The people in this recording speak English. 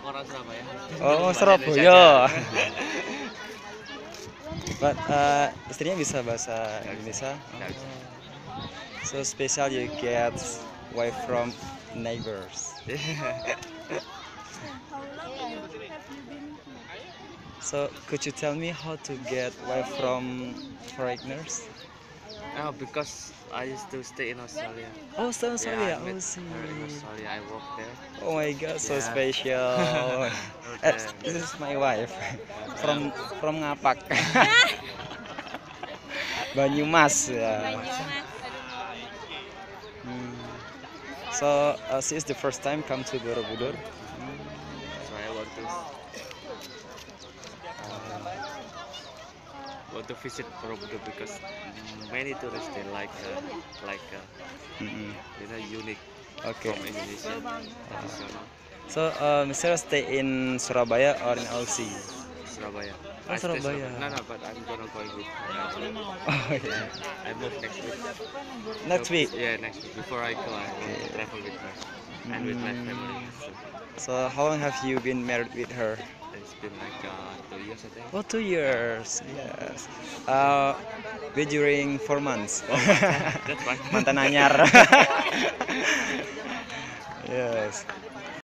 orang Surabaya. Oh, Surabaya. But istrinya bisa bahasa Indonesia. Nggak bisa. So special you get wife from neighbors. So could you tell me how to get wife from foreigners? Oh, because I used to stay in Australia. Oh, so Australia. Yeah, I met Oh, see. her in Australia. I worked there. Oh my God, so Yeah. special. Okay. This is my wife from Ngapak. Banyumas. Ya. Hmm. So she is the first time come to Borobudur. So I want to visit Borobudur because many tourists they Mm-mm. unique Okay. from Indonesia. Traditional. So Mr. stay in Surabaya or in Aussie? Surabaya. Oh, I stay Surabaya. No, but I'm gonna go with her. Oh yeah. I move next week. Next week. Yeah, next week. Before I go, I want to travel with her and with my family. So how long have you been married with her? It's been like 2 years, I think. Oh, 2 years. Yes. We during 4 months. That's fine. Mantan anyar. Yes.